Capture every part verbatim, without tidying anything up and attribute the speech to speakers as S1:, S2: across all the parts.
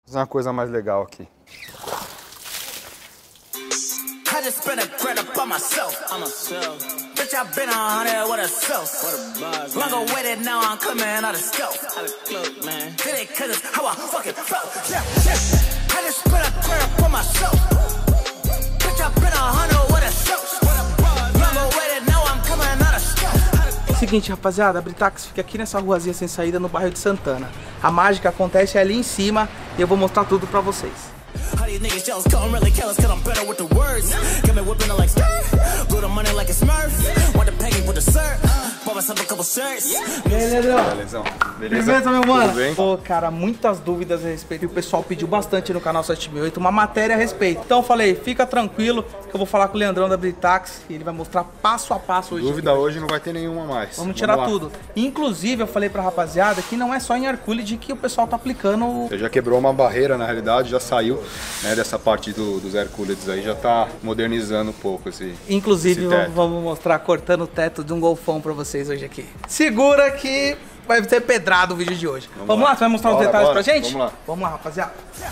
S1: fazer uma coisa mais legal aqui.
S2: Seguinte, rapaziada, a Britax fica aqui nessa ruazinha sem saída no bairro de Santana. A mágica acontece ali em cima e eu vou mostrar tudo pra vocês. E aí, Leandrão?
S1: Belezão. Beleza?
S2: Beleza, meu mano?
S1: Tudo bem?
S2: Pô, cara, muitas dúvidas a respeito. E o pessoal pediu bastante no canal sete mil e oito uma matéria a respeito. Então eu falei, fica tranquilo que eu vou falar com o Leandrão da Britax e ele vai mostrar passo a passo hoje.
S1: Dúvida hoje não vai ter nenhuma mais.
S2: Vamos tirar Vamos tudo. Inclusive, eu falei pra rapaziada que não é só em Hercules que o pessoal tá aplicando.
S1: Você já quebrou uma barreira, na realidade, já saiu, né, dessa parte do, dos Hercules aí, já tá modernizando um pouco esse
S2: Inclusive,
S1: esse teto.
S2: Vamos mostrar cortando o teto de um golfão pra vocês hoje aqui. Segura que vai ser pedrado o vídeo de hoje. Vamos, vamos lá. lá, você vai mostrar bora, os detalhes bora. pra gente?
S1: Vamos lá.
S2: Vamos lá, rapaziada.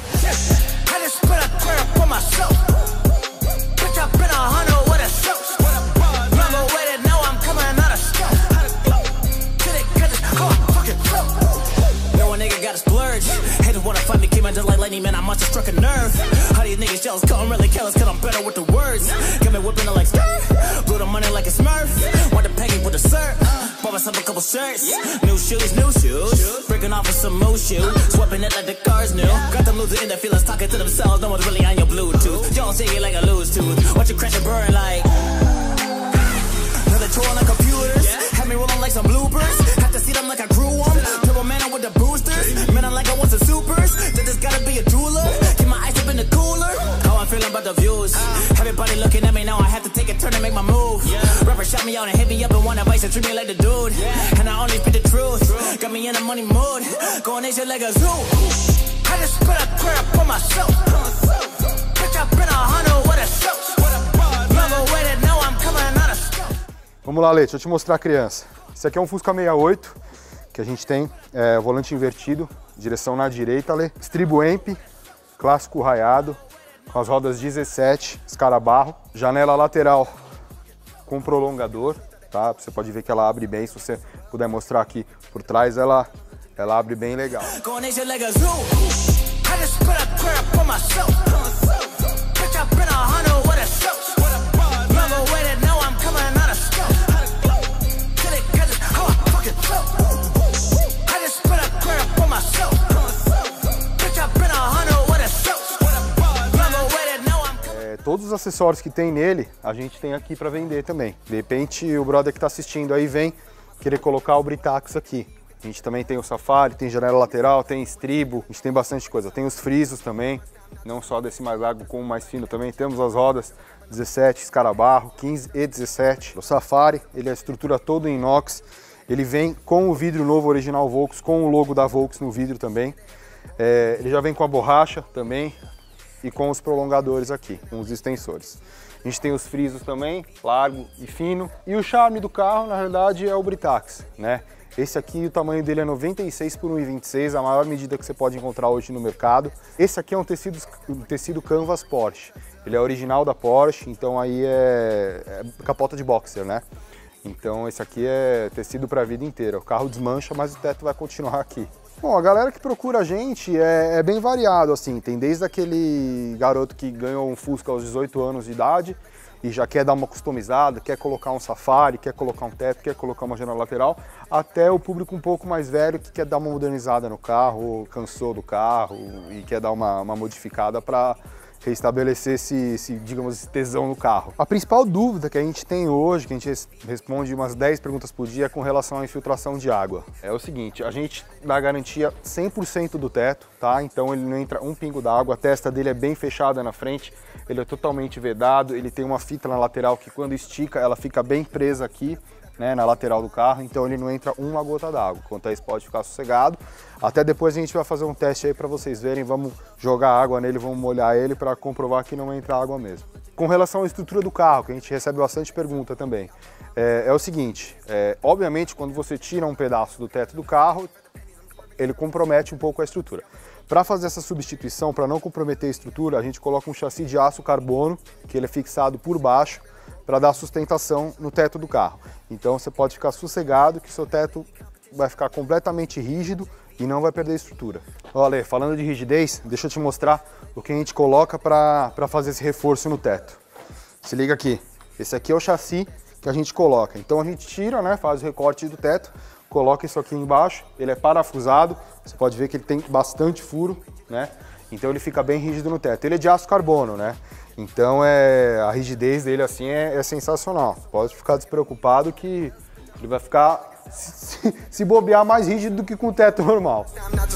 S3: New shoes, new shoes. Breaking off with some more shoes. Swapping it like the cars new. Got them losing in their feelings, talking to themselves. No one's really on your Bluetooth. Y'all say it like a loose tooth. Watch you crash and burn like. Now they're trolling like computers. Had me rolling like some bloopers. Have to see them like I grew them. Turbo man with the boosters. Man, I'm like I want some supers. That just gotta be a jeweler. Keep my ice up in the cooler. How I'm feeling about the views. Everybody looking at me now. I have to take a turn and make my move. Rapper shot me out and hit me up and want advice and treat me like the dude. And I only spit the truth. Got me in a money mood. Going Asia like a zoo. I just put a crap for myself. Bitch, I've been a hundred with a soap. Never waited, now I'm coming out of scope.
S1: Vamos lá, Leite, deixa eu te mostrar a criança. Esse aqui é um Fusca sessenta e oito, que a gente tem é, volante invertido, direção na direita, Lê. Estribo Amp, clássico raiado, com as rodas dezessete, escarabarro. Janela lateral com prolongador, tá? Você pode ver que ela abre bem, se você puder mostrar aqui por trás, ela, ela abre bem legal. Todos os acessórios que tem nele, a gente tem aqui para vender também. De repente, o brother que está assistindo aí vem querer colocar o Britax aqui. A gente também tem o Safari, tem janela lateral, tem estribo, a gente tem bastante coisa. Tem os frisos também, não só desse mais largo como o mais fino também. Temos as rodas dezessete, escarabarro, quinze e dezessete. O Safari, ele é a estrutura toda em inox. Ele vem com o vidro novo original Volks, com o logo da Volks no vidro também. É, ele já vem com a borracha também. E com os prolongadores aqui, com os extensores. A gente tem os frisos também, largo e fino. E o charme do carro, na verdade, é o Britax, né? Esse aqui, o tamanho dele é noventa e seis por um e vinte e seis, a maior medida que você pode encontrar hoje no mercado. Esse aqui é um tecido, um tecido canvas Porsche. Ele é original da Porsche, então aí é, é capota de boxer, né? Então esse aqui é tecido para a vida inteira. O carro desmancha, mas o teto vai continuar aqui. Bom, a galera que procura a gente é, é bem variado, assim, tem desde aquele garoto que ganhou um Fusca aos dezoito anos de idade e já quer dar uma customizada, quer colocar um Safari, quer colocar um teto, quer colocar uma janela lateral, até o público um pouco mais velho que quer dar uma modernizada no carro, cansou do carro e quer dar uma, uma modificada para restabelecer esse, esse, digamos, esse tesão no carro. A principal dúvida que a gente tem hoje, que a gente responde umas dez perguntas por dia, é com relação à infiltração de água. É o seguinte, a gente dá garantia cem por cento do teto, tá? Então ele não entra um pingo d'água, a testa dele é bem fechada na frente, ele é totalmente vedado, ele tem uma fita na lateral que quando estica ela fica bem presa aqui, né, na lateral do carro, então ele não entra uma gota d'água. Quanto a isso, pode ficar sossegado. Até depois a gente vai fazer um teste aí para vocês verem, vamos jogar água nele, vamos molhar ele para comprovar que não entra água mesmo. Com relação à estrutura do carro, que a gente recebe bastante pergunta também, é, é o seguinte, é, obviamente quando você tira um pedaço do teto do carro, ele compromete um pouco a estrutura. Para fazer essa substituição, para não comprometer a estrutura, a gente coloca um chassi de aço carbono, que ele é fixado por baixo, para dar sustentação no teto do carro. Então você pode ficar sossegado que seu teto vai ficar completamente rígido e não vai perder a estrutura. Olha, falando de rigidez, deixa eu te mostrar o que a gente coloca para fazer esse reforço no teto. Se liga aqui, esse aqui é o chassi que a gente coloca. Então a gente tira, né, faz o recorte do teto, coloca isso aqui embaixo, ele é parafusado, você pode ver que ele tem bastante furo, né? Então ele fica bem rígido no teto. Ele é de aço carbono, né? Então é, a rigidez dele assim é, é sensacional. Pode ficar despreocupado que ele vai ficar, se, se bobear, mais rígido do que com o teto normal.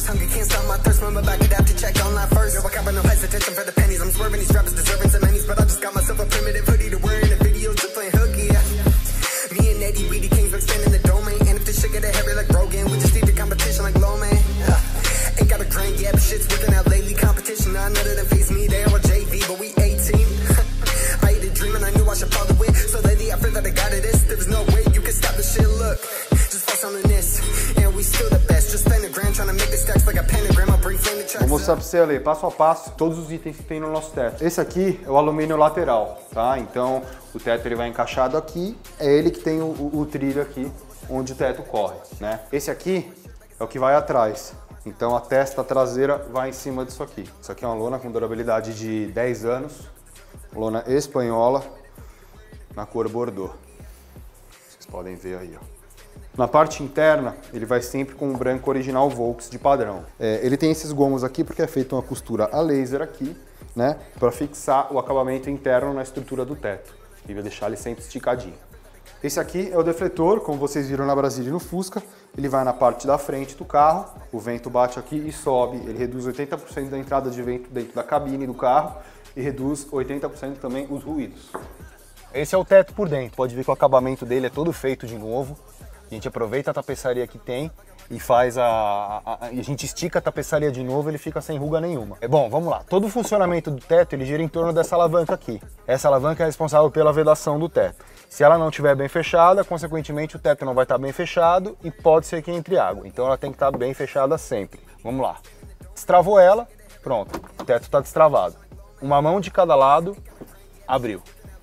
S1: Vou mostrar pra você ali, passo a passo, todos os itens que tem no nosso teto. Esse aqui é o alumínio lateral, tá? Então o teto ele vai encaixado aqui, é ele que tem o, o, o trilho aqui, onde o teto corre, né? Esse aqui é o que vai atrás. Então a testa traseira vai em cima disso aqui. Isso aqui é uma lona com durabilidade de dez anos, lona espanhola, na cor Bordeaux. Vocês podem ver aí, ó. Na parte interna, ele vai sempre com o branco original Volks de padrão. É, ele tem esses gomos aqui porque é feita uma costura a laser aqui, né, para fixar o acabamento interno na estrutura do teto e vai deixar ele sempre esticadinho. Esse aqui é o defletor, como vocês viram na Brasília e no Fusca. Ele vai na parte da frente do carro, o vento bate aqui e sobe. Ele reduz oitenta por cento da entrada de vento dentro da cabine do carro e reduz oitenta por cento também os ruídos. Esse é o teto por dentro. Pode ver que o acabamento dele é todo feito de novo. A gente aproveita a tapeçaria que tem e faz a, a, a, a gente estica a tapeçaria de novo, ele fica sem ruga nenhuma. É bom, vamos lá. Todo o funcionamento do teto ele gira em torno dessa alavanca aqui. Essa alavanca é responsável pela vedação do teto. Se ela não estiver bem fechada, consequentemente o teto não vai estar bem fechado e pode ser que entre água. Então ela tem que estar bem fechada sempre. Vamos lá. Destravou ela, pronto. O teto está destravado. Uma mão de cada lado, abriu.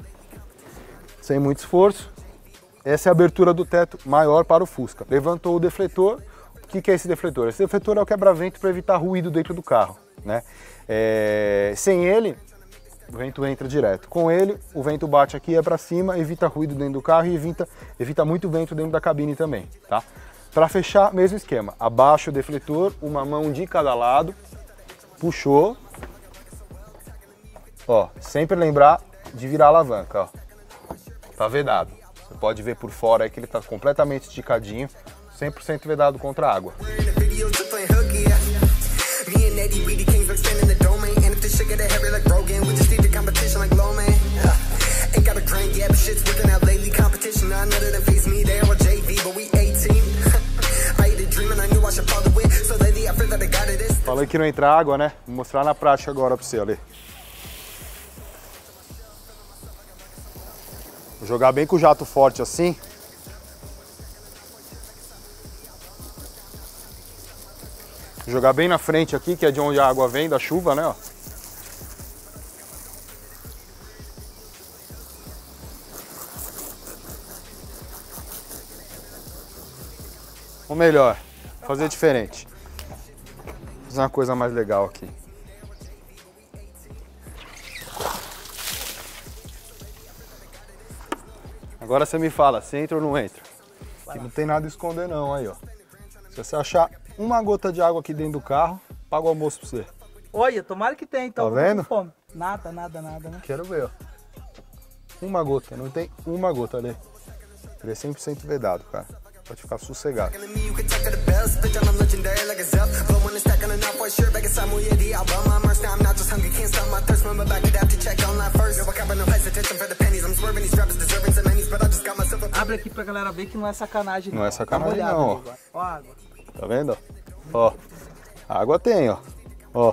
S1: Sem muito esforço. Essa é a abertura do teto maior para o Fusca. Levantou o defletor. O que é esse defletor? Esse defletor é o quebra-vento para evitar ruído dentro do carro, né? É... Sem ele, o vento entra direto. Com ele, o vento bate aqui, é para cima, evita ruído dentro do carro e evita, evita muito vento dentro da cabine também, tá? Para fechar, mesmo esquema. Abaixa o defletor, uma mão de cada lado, puxou. Ó, sempre lembrar de virar a alavanca, ó. Tá vedado. Você pode ver por fora aí que ele está completamente esticadinho, cem por cento vedado contra a água. Falei que não entra água, né? Vou mostrar na prática agora para você ali. Vou jogar bem com o jato forte assim. Vou jogar bem na frente aqui, que é de onde a água vem, da chuva, né? Ó. Ou melhor, fazer diferente. Fazer uma coisa mais legal aqui. Agora você me fala, se entra ou não entra? Aqui não tem nada a esconder não, aí ó. Se você achar uma gota de água aqui dentro do carro, paga o almoço pra você.
S2: Olha, tomara que tenha então.
S1: Tá vendo?
S2: Fome. Nada, nada, nada, né?
S1: Quero ver, ó. Uma gota, não tem uma gota ali. Ele é cem por cento vedado, cara. Pode ficar sossegado.
S2: Abre aqui pra galera ver que não é sacanagem não.
S1: Não é sacanagem não, ó.
S2: Ó a água.
S1: Tá vendo? Ó, a água tem, ó. Ó.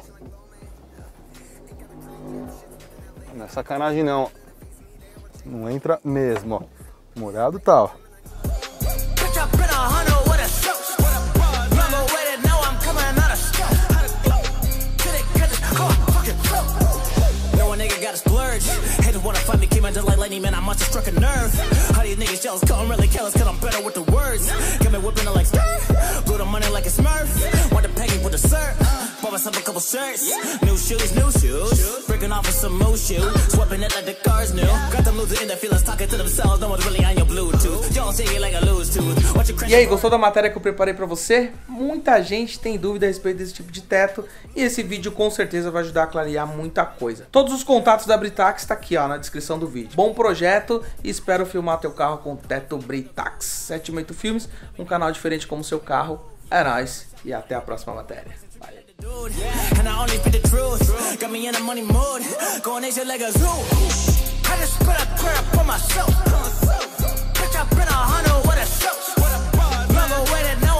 S1: Não é sacanagem não. Não entra mesmo, ó. Molhado tá, ó.
S3: gotta splurge. Haters wanna fight me, came under like lightning, man, I must have struck a nerve. How these niggas jealous, cause I'm really careless, cause I'm better with the words. Got me whipping it like skirt, blew the money like a smurf. Want to pay me with a cert, bought myself a couple shirts. New shoes, new shoes, breaking off with some more shoes. Swapping it like the cars new. Got them losing in their feelings, talking to themselves, no one's really on your Bluetooth. Y'all say it like a lose tooth. Watch your crash.
S2: E aí, gostou da matéria que eu preparei pra você? Muita gente tem dúvida a respeito desse tipo de teto e esse vídeo com certeza vai ajudar a clarear muita coisa. Todos os contatos da Britax tá aqui, ó, na descrição do vídeo. Bom projeto e espero filmar teu carro com teto Britax. sete sete oito Filmes, um canal diferente como seu carro. É nóis e até a próxima matéria. Valeu.
S3: And I only speak the truth. Got me in a money mood. Going Asia like a zoo. I just put a prayer for myself. Bitch, I've been a hundred with a show. Love away that